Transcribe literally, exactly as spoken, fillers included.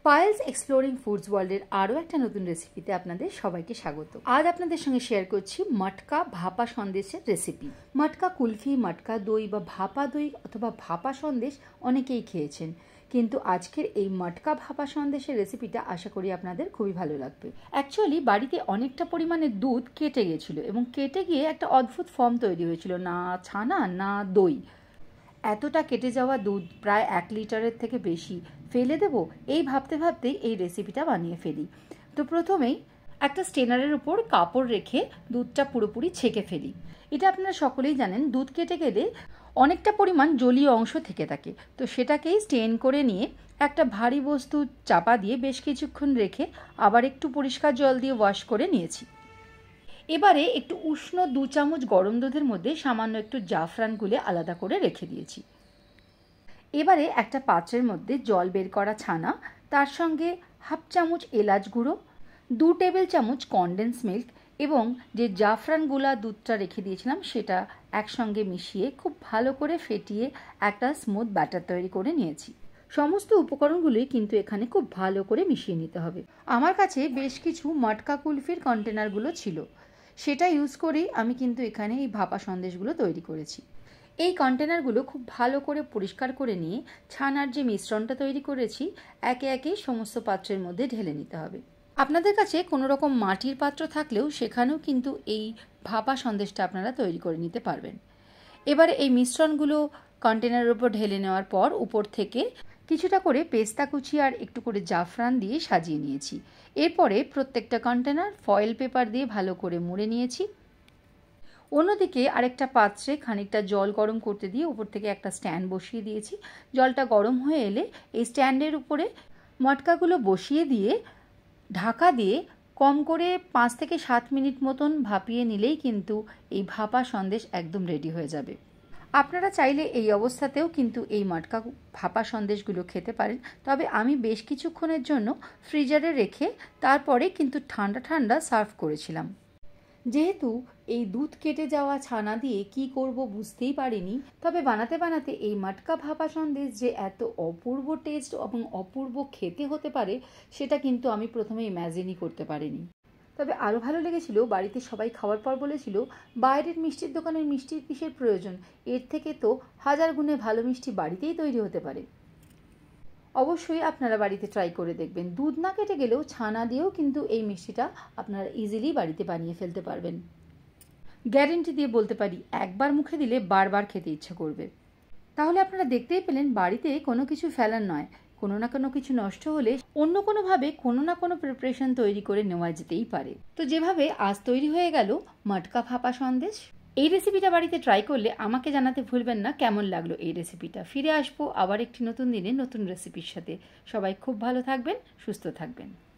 Payel's exploring foods ওয়ার্ল্ডের আরও একটা নতুন রেসিপিতে আপনাদের সবাইকে স্বাগত। আজ আপনাদের সঙ্গে শেয়ার করছি মটকা ভাপা সন্দেশের রেসিপি। মটকা কুলফি, মটকা দই বা ভাপা দই অথবা ভাপা সন্দেশ অনেকেই খেয়েছেন, কিন্তু আজকের এই মটকা ভাপা সন্দেশের রেসিপিটা আশা করি আপনাদের খুবই ভালো লাগবে। অ্যাকচুয়ালি বাড়িতে অনেকটা পরিমাণে দুধ কেটে গিয়েছিল এবং কেটে গিয়ে একটা অদ্ভুত ফর্ম তৈরি হয়েছিল, না ছানা না দই। এতটা কেটে যাওয়া দুধ, প্রায় এক লিটারের থেকে বেশি, ফেলে দেবো এই ভাবতে ভাবতেই এই রেসিপিটা বানিয়ে ফেলি। তো প্রথমেই একটা স্টেনারের উপর কাপড় রেখে দুধটা পুরোপুরি ছেঁকে ফেলি। এটা আপনারা সকলেই জানেন, দুধ কেটে গেলে অনেকটা পরিমাণ জলীয় অংশ থেকে থাকে, তো সেটাকেই স্টেন করে নিয়ে একটা ভারী বস্তু চাপা দিয়ে বেশ কিছুক্ষণ রেখে আবার একটু পরিষ্কার জল দিয়ে ওয়াশ করে নিয়েছি। এবারে একটু উষ্ণ দু চামচ গরম দুধের মধ্যে সামান্য একটু জাফরান গুলে আলাদা করে রেখে দিয়েছি। এবারে একটা পাত্রের মধ্যে জল বের করা ছানা, তার সঙ্গে হাফ চামচ এলাচ গুঁড়ো, দু টেবিল চামচ কনডেন্স মিল্ক এবং যে জাফরান গুলা দুধটা রেখে দিয়েছিলাম সেটা একসঙ্গে মিশিয়ে খুব ভালো করে ফেটিয়ে একটা স্মুথ ব্যাটার তৈরি করে নিয়েছি। সমস্ত উপকরণগুলোই কিন্তু এখানে খুব ভালো করে মিশিয়ে নিতে হবে। আমার কাছে বেশ কিছু মটকা কুলফির কন্টেনারগুলো ছিল, সেটা ইউজ করেই আমি কিন্তু এখানে এই ভাপা সন্দেশগুলো তৈরি করেছি। এই কন্টেনারগুলো খুব ভালো করে পরিষ্কার করে নিয়ে ছানার যে মিশ্রণটা তৈরি করেছি একে একে সমস্ত পাত্রের মধ্যে ঢেলে নিতে হবে। আপনাদের কাছে কোনো রকম মাটির পাত্র থাকলেও সেখানেও কিন্তু এই ভাপা সন্দেশটা আপনারা তৈরি করে নিতে পারবেন। এবারে এই মিশ্রণগুলো কন্টেনারের উপর ঢেলে নেওয়ার পর উপর থেকে কিছুটা করে পেস্তা কুচি আর একটু করে জাফরান দিয়ে সাজিয়ে নিয়েছি। এরপরে প্রত্যেকটা কন্টেনার ফয়েল পেপার দিয়ে ভালো করে মুড়ে নিয়েছি। অন্যদিকে আরেকটা পাত্রে খানিকটা জল গরম করতে দিয়ে উপর থেকে একটা স্ট্যান্ড বসিয়ে দিয়েছি। জলটা গরম হয়ে এলে এই স্ট্যান্ডের উপরে মটকাগুলো বসিয়ে দিয়ে ঢাকা দিয়ে কম করে পাঁচ থেকে সাত মিনিট মতন ভাপিয়ে নিলেই কিন্তু এই ভাপা সন্দেশ একদম রেডি হয়ে যাবে। আপনারা চাইলে এই অবস্থাতেও কিন্তু এই মটকা ভাপা সন্দেশগুলো খেতে পারেন, তবে আমি বেশ কিছুক্ষণের জন্য ফ্রিজারে রেখে তারপরে কিন্তু ঠান্ডা ঠান্ডা সার্ভ করেছিলাম। যেহেতু এই দুধ কেটে যাওয়া ছানা দিয়ে কি করব বুঝতেই পারিনি, তবে বানাতে বানাতে এই মটকা ভাপা সন্দেশ যে এত অপূর্ব টেস্ট এবং অপূর্ব খেতে হতে পারে সেটা কিন্তু আমি প্রথমে ইম্যাজিনই করতে পারিনি। তবে আরও ভালো লেগেছিল, বাড়িতে সবাই খাওয়ার পর বলেছিল বাইরের মিষ্টির দোকানের মিষ্টির কিসের প্রয়োজন, এর থেকে তো হাজার গুণে ভালো মিষ্টি বাড়িতেই তৈরি হতে পারে। অবশ্যই আপনারা বাড়িতে ট্রাই করে দেখবেন। দুধ না কেটে গেলেও ছানা দিয়েও কিন্তু এই মিষ্টিটা আপনারা ইজিলি বাড়িতে বানিয়ে ফেলতে পারবেন। গ্যারেন্টি দিয়ে বলতে পারি একবার মুখে দিলে বারবার খেতে ইচ্ছা করবে। তাহলে আপনারা দেখতেই পেলেন বাড়িতে কোনো কিছু ফেলার নয়, কোনো না কোনো কিছু নষ্ট হলে অন্য কোনোভাবে কোনো না কোনো প্রিপারেশন তৈরি করে নেওয়া যেতেই পারে। তো যেভাবে আজ তৈরি হয়ে গেল মটকা ভাপা সন্দেশ, এই রেসিপিটা বাড়িতে ট্রাই করলে আমাকে জানাতে ভুলবেন না কেমন লাগলো এই রেসিপিটা। ফিরে আসবো আবার একটি নতুন দিনে নতুন রেসিপির সাথে। সবাই খুব ভালো থাকবেন, সুস্থ থাকবেন।